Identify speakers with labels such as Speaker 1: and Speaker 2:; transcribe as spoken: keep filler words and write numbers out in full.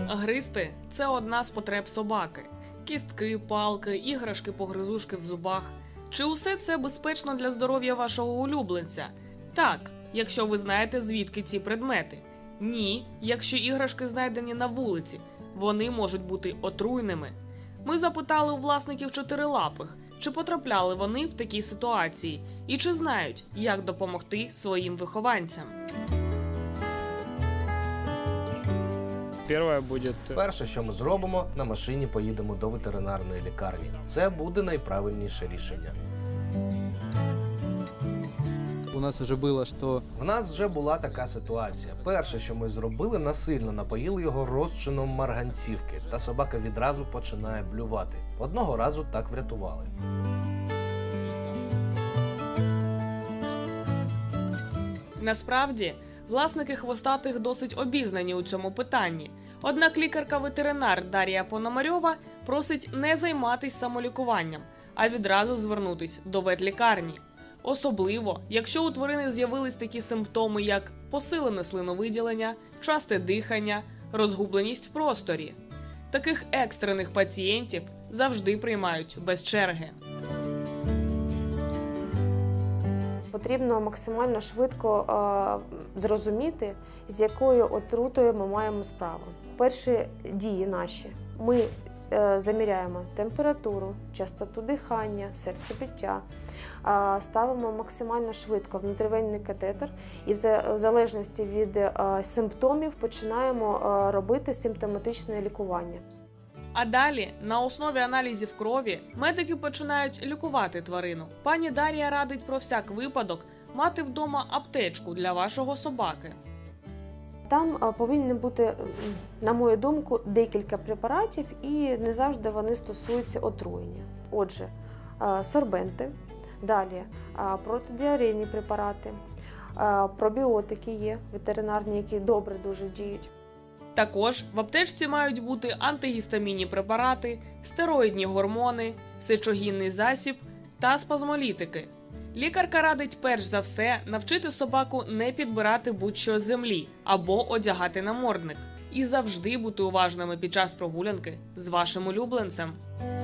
Speaker 1: Гризти – це одна з потреб собаки. Кістки, палки, іграшки-погризушки в зубах. Чи усе це безпечно для здоров'я вашого улюбленця? Так, якщо ви знаєте, звідки ці предмети. Ні, якщо іграшки знайдені на вулиці. Вони можуть бути отруйними. Ми запитали у власників чотирилапих, чи потрапляли вони в такі ситуації і чи знають, як допомогти своїм вихованцям.
Speaker 2: Перше, що ми зробимо, на машині поїдемо до ветеринарної лікарні. Це буде найправильніше рішення.
Speaker 3: У нас вже було, що...
Speaker 2: В нас вже була така ситуація. Перше, що ми зробили, насильно напоїли його розчином марганцівки, та собака відразу починає блювати. Одного разу так врятували.
Speaker 1: Насправді, власники хвостатих досить обізнані у цьому питанні. Однак лікарка-ветеринар Дар'я Пономарьова просить не займатися самолікуванням, а відразу звернутись до ветлікарні. Особливо, якщо у тварини з'явились такі симптоми, як посилене слиновиділення, часте дихання, розгубленість в просторі. Таких екстрених пацієнтів завжди приймають без черги.
Speaker 4: Потрібно максимально швидко е, зрозуміти, з якою отрутою ми маємо справу. Перші дії наші. Ми е, заміряємо температуру, частоту дихання, серцебиття, е, ставимо максимально швидко внутрівенний катетер і в, в залежності від е, симптомів починаємо е, робити симптоматичне лікування.
Speaker 1: А далі, на основі аналізів крові, медики починають лікувати тварину. Пані Дар'я радить про всяк випадок мати вдома аптечку для вашого собаки.
Speaker 4: Там повинні бути, на мою думку, декілька препаратів і не завжди вони стосуються отруєння. Отже, сорбенти, далі протидіарейні препарати, пробіотики є ветеринарні, які добре дуже діють.
Speaker 1: Також в аптечці мають бути антигістамінні препарати, стероїдні гормони, сечогінний засіб та спазмолітики. Лікарка радить перш за все навчити собаку не підбирати будь-що з землі або одягати намордник. І завжди бути уважними під час прогулянки з вашим улюбленцем.